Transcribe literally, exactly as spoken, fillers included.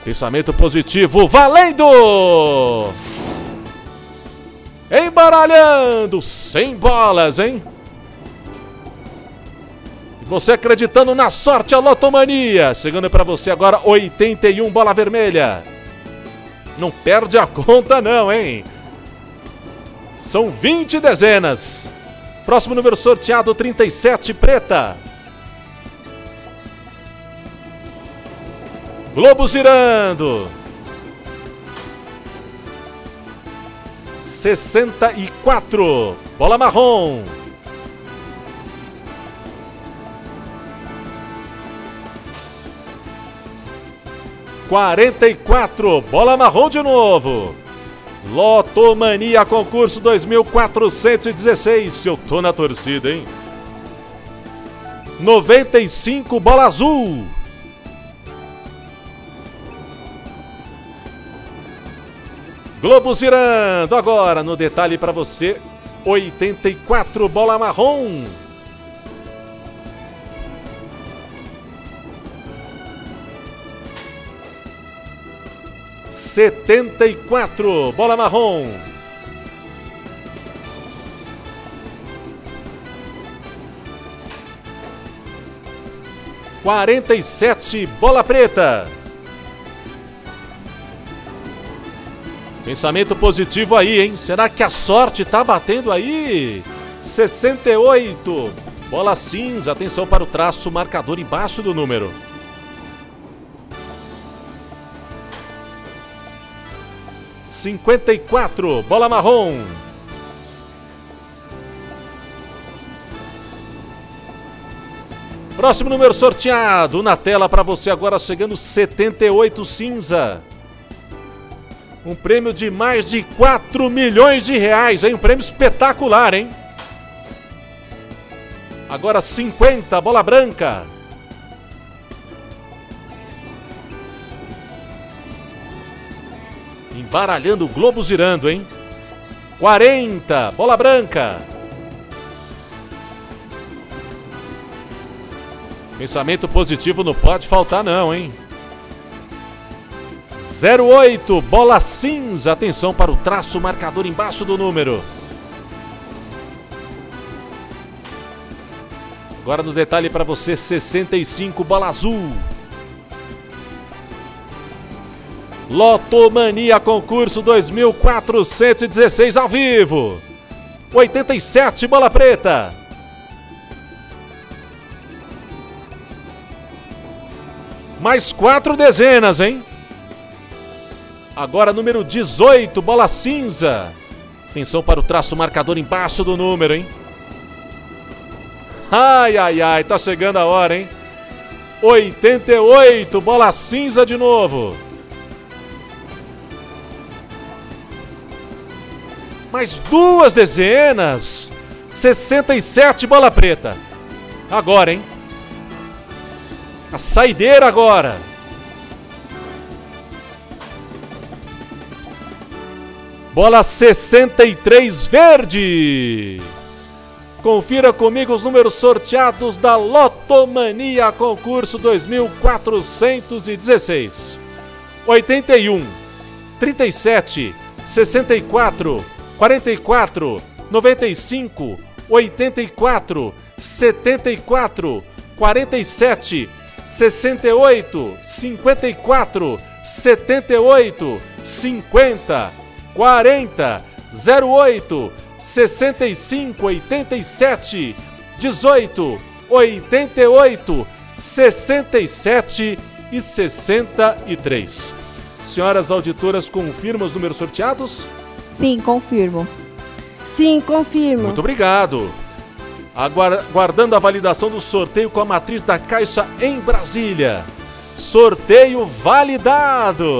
Pensamento positivo, valendo! Embaralhando, cem bolas, hein? E você acreditando na sorte, a Lotomania. Chegando para você agora, oitenta e um, bola vermelha. Não perde a conta não, hein? São vinte dezenas. Próximo número sorteado, trinta e sete, preta. Globo girando. sessenta e quatro, bola marrom. quarenta e quatro, bola marrom de novo. Lotomania concurso dois mil quatrocentos e dezesseis. Eu tô na torcida, hein? noventa e cinco, bola azul. Globo girando agora no detalhe para você. oitenta e quatro, bola marrom. setenta e quatro, bola marrom. quarenta e sete, bola preta. Pensamento positivo aí, hein? Será que a sorte tá batendo aí? sessenta e oito, bola cinza. Atenção para o traço marcador embaixo do número. cinquenta e quatro, bola marrom. Próximo número sorteado na tela para você agora, chegando setenta e oito, cinza. Um prêmio de mais de quatro milhões de reais, hein? Um prêmio espetacular, hein? Agora cinquenta, bola branca. Embaralhando, o globo girando, hein? quarenta, bola branca. Pensamento positivo não pode faltar não, hein? zero oito, bola cinza. Atenção para o traço marcador embaixo do número. Agora no detalhe para você, sessenta e cinco, bola azul. Lotomania concurso dois mil quatrocentos e dezesseis ao vivo. oitenta e sete, bola preta. Mais quatro dezenas, hein? Agora número dezoito, bola cinza. Atenção para o traço marcador embaixo do número, hein? Ai, ai, ai, tá chegando a hora, hein? oitenta e oito, bola cinza de novo. Mais duas dezenas. sessenta e sete, bola preta. Agora, hein? A saideira agora. Bola sessenta e três, verde. Confira comigo os números sorteados da Lotomania concurso dois mil quatrocentos e dezesseis. oitenta e um, trinta e sete, sessenta e quatro, quarenta e quatro, noventa e cinco, oitenta e quatro, setenta e quatro, quarenta e sete, sessenta e oito, cinquenta e quatro, setenta e oito, cinquenta, quarenta, zero oito, sessenta e cinco, oitenta e sete, dezoito, oitenta e oito, sessenta e sete e sessenta e três. Senhoras auditoras, confirmam os números sorteados? Sim, confirmo. Sim, confirmo. Muito obrigado. Aguardando a validação do sorteio com a matriz da Caixa em Brasília. Sorteio validado!